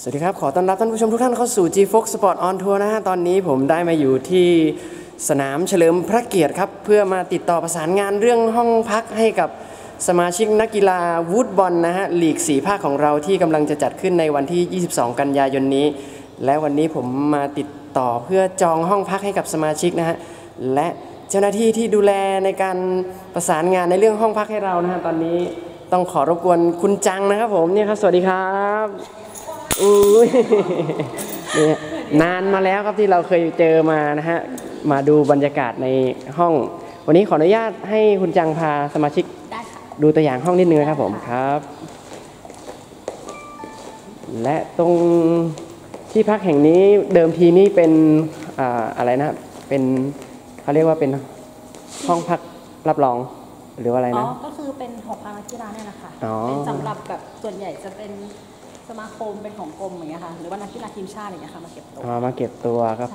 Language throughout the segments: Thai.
สวัสดีครับขอต้อนรับท่านผู้ชมทุกท่านเข้าสู่ G-Fox Sport on Tour นะฮะตอนนี้ผมได้มาอยู่ที่สนามเฉลิมพระเกียรติครับเพื่อมาติดต่อประสานงานเรื่องห้องพักให้กับสมาชิกนักกีฬาวูดบอลนะฮะลีก4ภาคของเราที่กำลังจะจัดขึ้นในวันที่22กันยายนนี้และวันนี้ผมมาติดต่อเพื่อจองห้องพักให้กับสมาชิกนะฮะและเจ้าหน้าที่ที่ดูแลในการประสานงานในเรื่องห้องพักให้เรานะฮะตอนนี้ต้องขอรบกวนคุณจังนะครับผมเนี่ยครับสวัสดีครับเนี่ยนานมาแล้วครับที่เราเคยเจอมานะฮะมาดูบรรยากาศในห้องวันนี้ขออนุญาตให้คุณจังพาสมาชิกดูตัวอย่างห้องนิดนึงนะครับผมครับและตรงที่พักแห่งนี้เดิมทีนี่เป็นอะไรนะเป็นเขาเรียกว่าเป็นห้องพักรับรองหรือว่าอะไรนะก็คือเป็นหอพักนักกีฬาเนี่ยนะคะเป็นสำหรับแบบส่วนใหญ่จะเป็นสมาคมเป็นของกรมอย่างเงี้ยค่ะหรือว่านักกีฬาทีมชาติอย่างเงี้ยค่ะมาเก็บตัวมาเก็บตัวครับ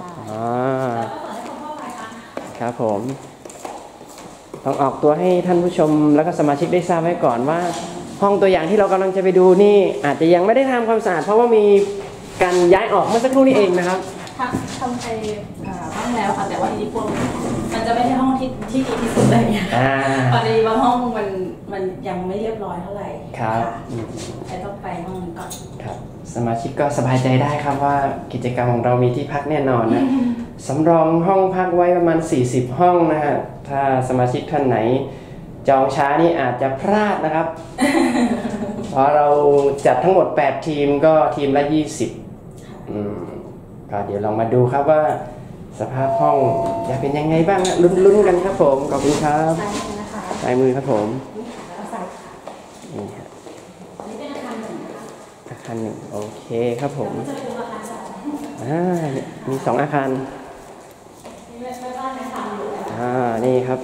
ครับผมต้องออกตัวให้ท่านผู้ชมแล้วก็สมาชิกได้ทราบไว้ก่อนว่าห้องตัวอย่างที่เรากำลังจะไปดูนี่อาจจะยังไม่ได้ทำความสะอาดเพราะว่ามีการย้ายออกเมื่อสักครู่นี้เองนะครับทำไปบ้างแล้วค่ะแต่ว่าทีนี้พวกมันจะไม่ใช่ห้องที่ดีที่สุดเลยพอดีบางห้องมันยังไม่เรียบร้อยเท่าไหร่ครับต้องไปห้องนึงก่อนครับสมาชิกก็สบายใจได้ครับว่ากิจกรรมของเรามีที่พักแน่นอนนะสำรองห้องพักไว้ประมาณ40ห้องนะฮะถ้าสมาชิกท่านไหนจองช้านี่อาจจะพลาดนะครับเพราะเราจัดทั้งหมด8ทีมก็ทีมละ20ก็เดี๋ยวลองมาดูครับว่าสภาพห้องจะเป็นยังไงบ้างลุ้นกันครับผมขอบคุณครับใส่มือครับผมนี่ฮะอาคารหนึ่งโอเคครับผมมี2อาคารนี่ครับ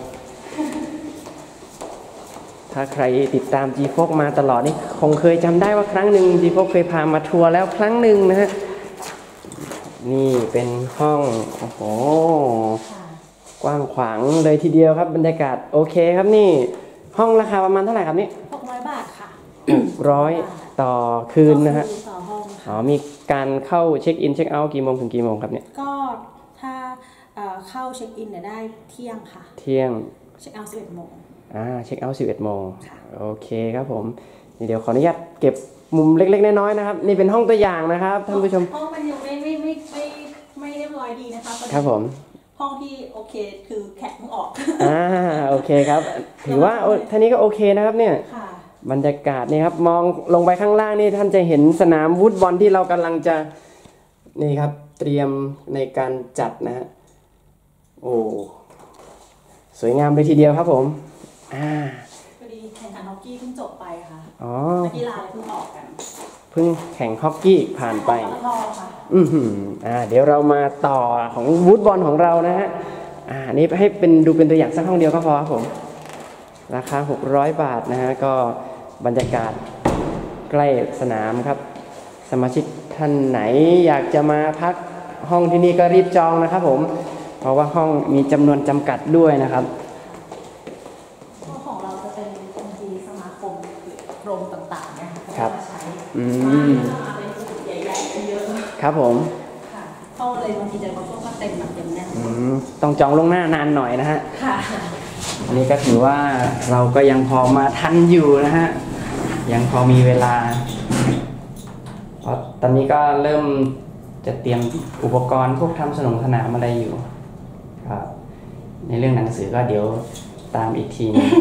ถ้าใครติดตาม G-Fox มาตลอดนี่คงเคยจำได้ว่าครั้งหนึ่ง G-Fox เคยพามาทัวร์แล้วครั้งหนึ่งนะฮะนี่เป็นห้องโอ้โหกว้างขวางเลยทีเดียวครับบรรยากาศโอเคครับนี่ห้องราคาประมาณเท่าไหร่ครับนี่ 600 บาทค่ะ 600ต่อคืนนะฮะมีการเข้าเช็คอินเช็คเอาท์กี่โมงถึงกี่โมงครับเนี่ยก็ถ้าเข้าเช็คอินเนี่ยได้เที่ยงค่ะเที่ยงเช็คเอาท์11 โมงเช็คเอาท์11 โมงโอเคครับผมเดี๋ยวขออนุญาตเก็บมุมเล็กๆน้อยๆนะครับนี่เป็นห้องตัวอย่างนะครับท่านผู้ชมห้องมันยังไม่เรียบร้อยดีนะคะครับผมห้องที่โอเคคือแขกเพิ่งออกโอเคครับถือว่าท่านี้ก็โอเคนะครับเนี่ยบรรยากาศนี่ครับมองลงไปข้างล่างนี่ท่านจะเห็นสนามวูดบอลที่เรากำลังจะนี่ครับเตรียมในการจัดนะฮะโอ้สวยงามเลยทีเดียวครับผมพอดีแข่งขันฮอกกี้เพิ่งจบไปค่ะนักกีฬาเพิ่งออกกันเพิ่งแข่งฮอกกี้ผ่านไปเดี๋ยวเรามาต่อของวูดบอลของเรานะฮะนี่ให้ดูเป็นตัวอย่างสักห้องเดียวก็พอครับผมราคา600 บาทนะฮะก็บรรยากาศใกล้สนามครับสมาชิกท่านไหนอยากจะมาพักห้องที่นี่ก็รีบจองนะครับผมเพราะว่าห้องมีจำนวนจำกัดด้วยนะครับห้องของเราจะเป็นบัญชีสมาคมกรมต่างๆนะครับใหญ่ๆเยอะครับผมห้องเลยบางทีจะมาช่วงก็เต็มแบบเต็มแน่ต้องจองล่วงหน้านานหน่อยนะฮะอันนี้ก็ถือว่าเราก็ยังพอมาทันอยู่นะฮะยังพอมีเวลาเพราะตอนนี้ก็เริ่มจะเตรียมอุปกรณ์พวกทำสนามอะไรอยู่ครับในเรื่องหนังสือก็เดี๋ยวตามอีกทีนึง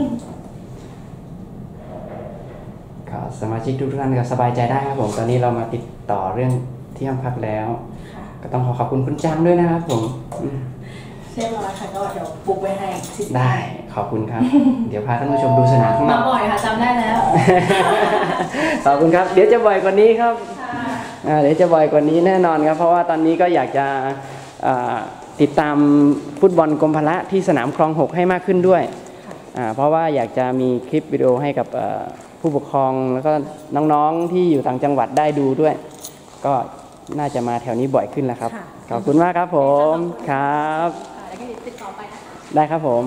ก็สมาชิกทุกท่านก็สบายใจได้ครับผมตอนนี้เรามาติดต่อเรื่องที่ห้องพักแล้วก็ต้องขอบคุณคุณจังด้วยนะครับผมเรียบร้อยค่ะก็เดี๋ยวปุ๊กไว้ให้ได้ขอบคุณครับเดี๋ยวพาท่านผู้ชมดูสนามข้างนอกมาบ่อยค่ะจำได้แล้วขอบคุณครับเดี๋ยวจะบ่อยกว่านี้ครับเดี๋ยวจะบ่อยกว่านี้แน่นอนครับเพราะว่าตอนนี้ก็อยากจะติดตามฟุตบอลกรมพละที่สนามคลอง6ให้มากขึ้นด้วยเพราะว่าอยากจะมีคลิปวิดีโอให้กับผู้ปกครองแล้วก็น้องๆที่อยู่ต่างจังหวัดได้ดูด้วยก็น่าจะมาแถวนี้บ่อยขึ้นแล้วครับขอบคุณมากครับผมครับติดต่อไปได้ครับผม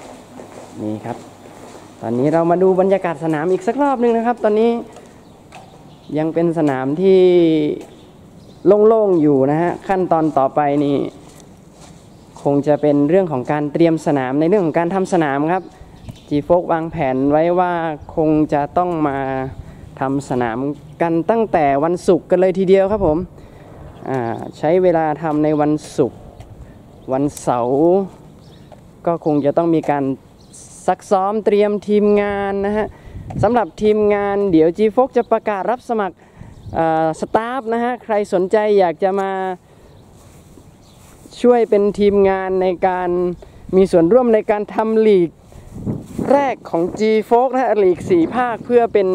นี่ครับตอนนี้เรามาดูบรรยากาศสนามอีกสักรอบนึงนะครับตอนนี้ยังเป็นสนามที่โล่งๆอยู่นะฮะขั้นตอนต่อไปนี่คงจะเป็นเรื่องของการเตรียมสนามในเรื่องของการทำสนามครับG-Foxวางแผนไว้ว่าคงจะต้องมาทำสนามกันตั้งแต่วันศุกร์กันเลยทีเดียวครับผมใช้เวลาทำในวันศุกร์วันเสาร์ก็คงจะต้องมีการซักซ้อมเตรียมทีมงานนะฮะสำหรับทีมงานเดี๋ยว G-Fox จะประกาศรับสมัครสตาฟนะฮะใครสนใจอยากจะมาช่วยเป็นทีมงานในการมีส่วนร่วมในการทำลีกแรกของ G-Fox นะฮะลีก4ภาคเพื่อเป็น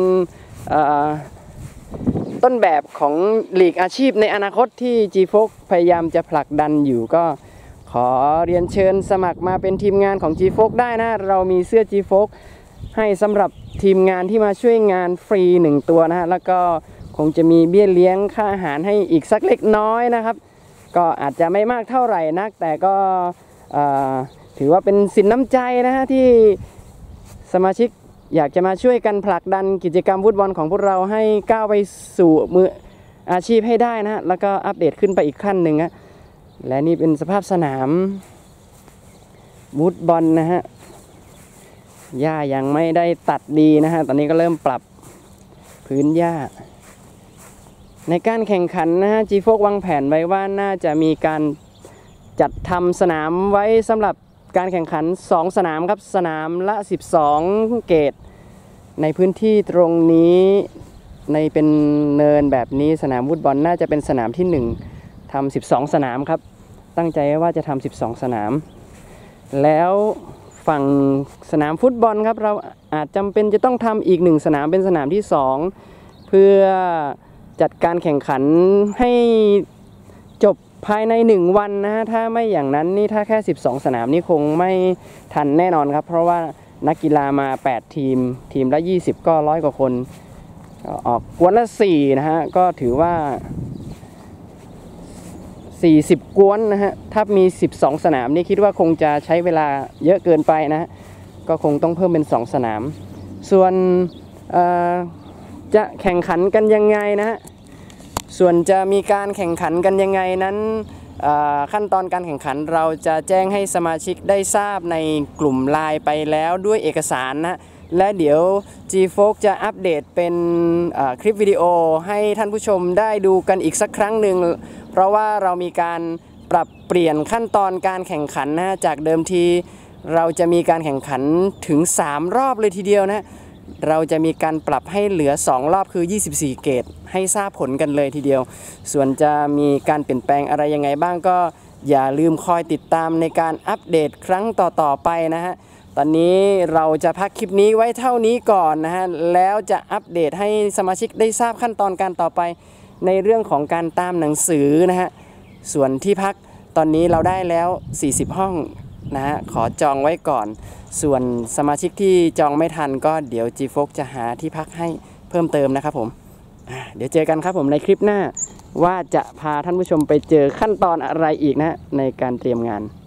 ต้นแบบของลีกอาชีพในอนาคตที่ G-Fox พยายามจะผลักดันอยู่ก็ขอเรียนเชิญสมัครมาเป็นทีมงานของ G-Fox ได้นะเรามีเสื้อ G-Fox ให้สำหรับทีมงานที่มาช่วยงานฟรี1ตัวนะฮะแล้วก็คงจะมีเบี้ยเลี้ยงค่าอาหารให้อีกสักเล็กน้อยนะครับก็อาจจะไม่มากเท่าไหร่นักแต่ก็ถือว่าเป็นสินน้ำใจนะฮะที่สมาชิกอยากจะมาช่วยกันผลักดันกิจกรรมฟุตบอลของพวกเราให้ก้าวไปสู่มืออาชีพให้ได้นะฮะแล้วก็อัปเดตขึ้นไปอีกขั้นหนึ่งนะและนี่เป็นสภาพสนามฟุตบอลนะฮะหญ้ายังไม่ได้ตัดดีนะฮะตอนนี้ก็เริ่มปรับพื้นหญ้าในการแข่งขันนะฮะ G-Fox วางแผนไว้ว่าน่าจะมีการจัดทำสนามไว้สำหรับการแข่งขัน2สนามครับสนามละ12เกตในพื้นที่ตรงนี้ในเป็นเนินแบบนี้สนามฟุตบอลน่าจะเป็นสนามที่1ทำ12สนามครับตั้งใจว่าจะทำ12สนามแล้วฝั่งสนามฟุตบอลครับเราอาจจำเป็นจะต้องทำอีก1สนามเป็นสนามที่2เพื่อจัดการแข่งขันให้จบภายใน1วันนะฮะถ้าไม่อย่างนั้นนี่ถ้าแค่12สนามนี่คงไม่ทันแน่นอนครับเพราะว่านักกีฬามา8ทีมทีมละ20ก็100กว่าคนออกกวนละ4นะฮะก็ถือว่า40กวนนะฮะถ้ามี12สนามนี่คิดว่าคงจะใช้เวลาเยอะเกินไปนะฮะก็คงต้องเพิ่มเป็น2สนามส่วนจะแข่งขันกันยังไงนะฮะส่วนจะมีการแข่งขันกันยังไงนั้นขั้นตอนการแข่งขันเราจะแจ้งให้สมาชิกได้ทราบในกลุ่มไลน์ไปแล้วด้วยเอกสารนะและเดี๋ยว G-Fox จะอัปเดตเป็นคลิปวิดีโอให้ท่านผู้ชมได้ดูกันอีกสักครั้งหนึ่งเพราะว่าเรามีการปรับเปลี่ยนขั้นตอนการแข่งขันนะจากเดิมทีเราจะมีการแข่งขันถึง3รอบเลยทีเดียวนะเราจะมีการปรับให้เหลือ2รอบคือ24เกตให้ทราบผลกันเลยทีเดียวส่วนจะมีการเปลี่ยนแปลงอะไรยังไงบ้างก็อย่าลืมคอยติดตามในการอัปเดตครั้งต่อๆไปนะฮะตอนนี้เราจะพักคลิปนี้ไว้เท่านี้ก่อนนะฮะแล้วจะอัปเดตให้สมาชิกได้ทราบขั้นตอนการต่อไปในเรื่องของการตามหนังสือนะฮะส่วนที่พักตอนนี้เราได้แล้ว40ห้องนะฮะขอจองไว้ก่อนส่วนสมาชิกที่จองไม่ทันก็เดี๋ยว G-Fox จะหาที่พักให้เพิ่มเติมนะครับผมเดี๋ยวเจอกันครับผมในคลิปหน้าว่าจะพาท่านผู้ชมไปเจอขั้นตอนอะไรอีกนะในการเตรียมงาน